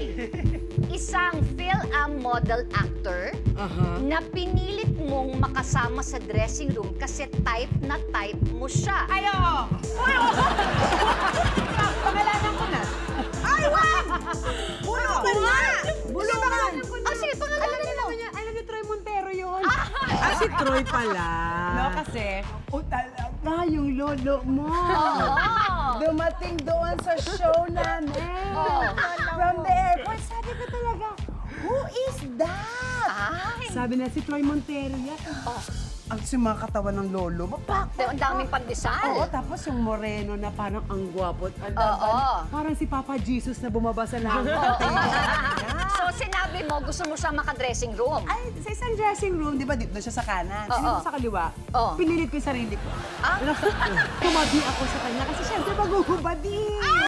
Isang film model actor na pinilit mong makasama sa dressing room kasi type na type mo siya. Ayo! Pangalanan ko na. Ay, wag! Bulungan nga! Bulungan! Ah, sige, pangalanan mo. Alam niyo, Troy Montero yun. Si Troy pala. No, kasi, talaga yung lolo mo. Dumating doon sa show namin. From the airport, sabi ko talaga, who is that? Ay. Sabi na si Troy Montero yan. Ang mga katawan ng lolo mo, Ang daming pandesal. Oo, tapos yung moreno na parang ang gwapo. Parang si Papa Jesus na bumaba sa langit. So, sinabi mo, gusto mo siya maka-dressing room. Ay, sa isang dressing room, di ba, dito siya sa kanan. Sino sa kaliwa? Pinilit ko yung sarili ko. Tumabi ako sa kanya kasi syempre magugubadi.